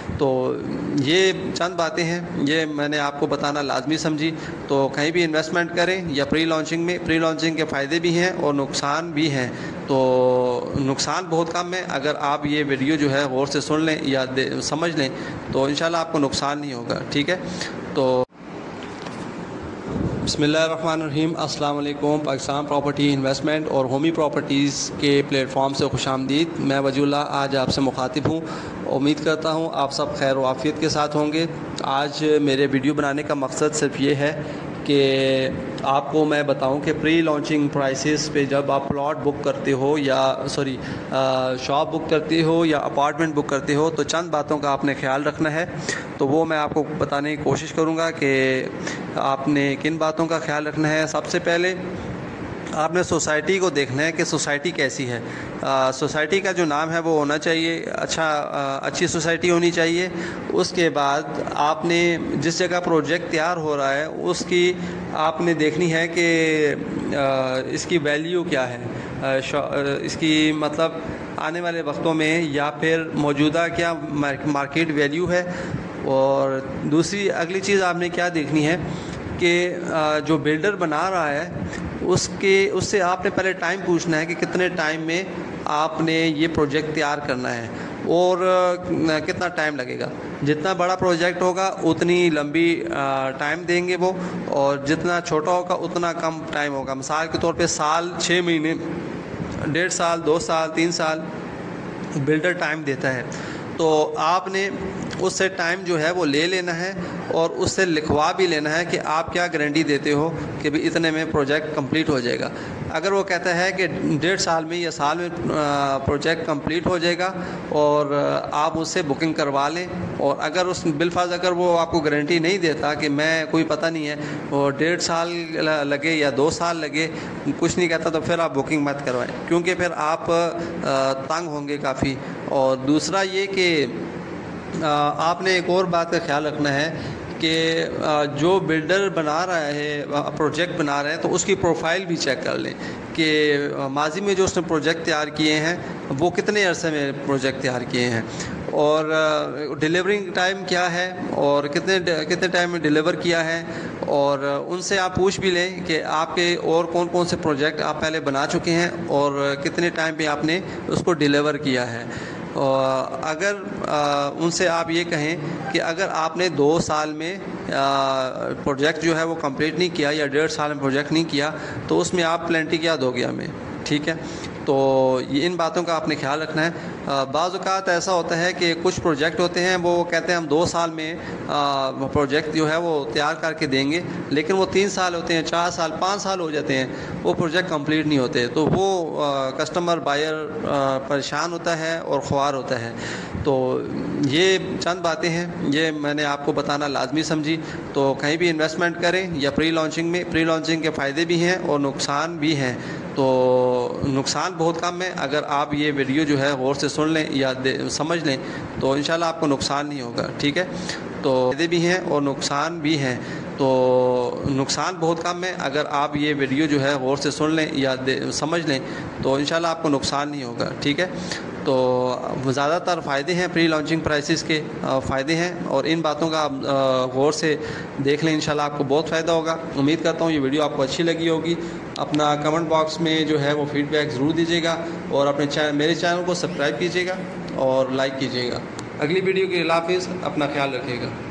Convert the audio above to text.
تو یہ چند باتیں ہیں، یہ میں نے آپ کو بتانا لازمی سمجھی۔ تو کہیں بھی انویسٹمنٹ کریں یا پری لانچنگ میں، پری لانچنگ کے فائدے بھی ہیں اور نقصان بھی ہیں۔ تو نقصان بہت کم ہے، اگر آپ یہ ویڈیو جو ہے غور سے سن لیں یا سمجھ لیں تو انشاءاللہ آپ کو نقصان نہیں ہوگا، ٹھیک ہے۔ تو بسم اللہ الرحمن الرحیم، السلام علیکم۔ پاکستان پراپرٹی انویسٹمنٹ اور ہومی پراپرٹیز کے پلیٹ فارم سے خوش آمدید۔ میں وجہ اللہ آج آپ سے مخاطب ہوں۔ امید کرتا ہوں آپ سب خیر و عافیت کے ساتھ ہوں گے۔ آج میرے ویڈیو بنانے کا مقصد صرف یہ ہے کہ آپ کو میں بتاؤں کہ پری لانچنگ پرائسز پہ جب آپ پلاٹ بک کرتے ہو یا شاپ بک کرتے ہو یا اپارٹمنٹ بک کرتے ہو تو چند باتوں کا آپ نے خیال رکھنا ہے۔ تو وہ میں آپ کو بتانے کی کوشش کروں گا کہ آپ نے کن باتوں کا خیال رکھنا ہے۔ سب سے پہلے آپ نے سوسائٹی کو دیکھنا ہے کہ سوسائٹی کیسی ہے۔ سوسائٹی کا جو نام ہے وہ ہونا چاہیے، اچھی سوسائٹی ہونی چاہیے۔ اس کے بعد آپ نے جس جگہ پروجیکٹ تیار ہو رہا ہے اس کی آپ نے دیکھنی ہے کہ اس کی ویلیو کیا ہے، اس کی مطلب آنے والے وقتوں میں یا پھر موجودہ کیا مارکیٹ ویلیو ہے۔ اور دوسری اگلی چیز آپ نے کیا دیکھنی ہے کہ جو بلڈر بنا رہا ہے اس سے آپ نے پہلے ٹائم پوچھنا ہے کہ کتنے ٹائم میں آپ نے یہ پروجیکٹ تیار کرنا ہے اور کتنا ٹائم لگے گا۔ جتنا بڑا پروجیکٹ ہوگا اتنی لمبی ٹائم دیں گے وہ، اور جتنا چھوٹا ہوگا اتنا کم ٹائم ہوگا۔ مثال کے طور پہ سال، 6 مہینے، 1.5 سال، 2 سال، 3 سال بلڈر ٹائم دیتا ہے۔ تو آپ نے اس سے ٹائم جو ہے وہ لے لینا ہے اور اس سے لکھوا بھی لینا ہے کہ آپ کیا گارنٹی دیتے ہو کہ بھی اتنے میں پروجیکٹ کمپلیٹ ہو جائے گا۔ اگر وہ کہتا ہے کہ 1.5 سال میں یا سال میں پروجیکٹ کمپلیٹ ہو جائے گا اور آپ اس سے بکنگ کروا لیں، اور اگر اس بالفاظ اگر وہ آپ کو گارنٹی نہیں دیتا کہ میں کوئی پتہ نہیں ہے وہ 1.5 سال لگے یا 2 سال لگے، کچھ نہیں کہتا، تو پھر آپ بکنگ مت کروائیں، کیونکہ پھر آپ تنگ ہوں گے کافی۔ اور دوسرا یہ کہ آپ نے ایک اور بات کا خیال رکھنا ہے کہ جو بلڈر بنا رہا ہے، پروجیکٹ بنا رہا ہے، تو اس کی پروفائل بھی چیک کر لیں کہ ماضی میں جو اس نے پروجیکٹ تیار کیے ہیں وہ کتنے عرصے میں پروجیکٹ تیار کیے ہیں، اور ڈیلیورنگ ٹائم کیا ہے اور کتنے ٹائم میں ڈیلیور کیا ہے۔ اور ان سے آپ پوچھ بھی لیں کہ آپ کے اور کون کون سے پروجیکٹ آپ پہلے بنا چکے ہیں اور کتنے ٹائم پہ آپ نے اس کو ڈیلیور کیا ہے۔ اگر ان سے آپ یہ کہیں کہ اگر آپ نے 2 سال میں پروجیکٹ جو ہے وہ کمپلیٹ نہیں کیا یا 1.5 سال میں پروجیکٹ نہیں کیا تو اس میں آپ پلینٹی کیا دو گے ہمیں، ٹھیک ہے۔ تو ان باتوں کا آپ نے خیال رکھنا ہے۔ بعض اوقات ایسا ہوتا ہے کہ کچھ پروجیکٹ ہوتے ہیں وہ کہتے ہیں ہم 2 سال میں پروجیکٹ جو ہے وہ تیار کر کے دیں گے، لیکن وہ 3 سال ہوتے ہیں، 4 سال، 5 سال ہو جاتے ہیں، وہ پروجیکٹ کمپلیٹ نہیں ہوتے، تو وہ کسٹمر بائر پریشان ہوتا ہے اور خوار ہوتا ہے۔ تو یہ چند باتیں ہیں، یہ میں نے آپ کو بتانا لازمی سمجھی۔ تو کہیں بھی انویسٹمنٹ کریں یا پری لانچنگ میں، پری لانچنگ کے فائدے بھی ہیں اور نقصان بھی ہیں۔ تو نقصان بہت کم ہے، اگر آپ یہ ویڈیو جو ہے غور سے سن لیں یا سمجھ لیں تو انشاءاللہ آپ کو نقصان نہیں ہوگا، ٹھیک ہے۔ تو فائدے بھی ہیں اور نقصان بھی ہیں۔ تو نقصان بہت کم ہے، اگر آپ یہ ویڈیو جو ہے غور سے سن لیں یا سمجھ لیں تو انشاءاللہ آپ کو نقصان نہیں ہوگا، ٹھیک ہے۔ تو زیادہ تر فائدے ہیں، پری لانچنگ پرائسز کے فائدے ہیں، اور ان باتوں کا آپ غور سے دیکھ لیں، انشاءاللہ آپ کو بہت فائدہ ہوگا۔ امید کرتا ہوں یہ ویڈیو آپ کو اچھی لگی ہوگی۔ اپنا کمنٹ باکس میں جو ہے وہ فیڈ بیک ضرور دیجیے گا، اور میرے چینل کو سبسکرائب کیجیے گا اور لائک کیجیے گا۔ اگلی ویڈیو کے اللہ حافظ، اپنا خیال رکھیے گا۔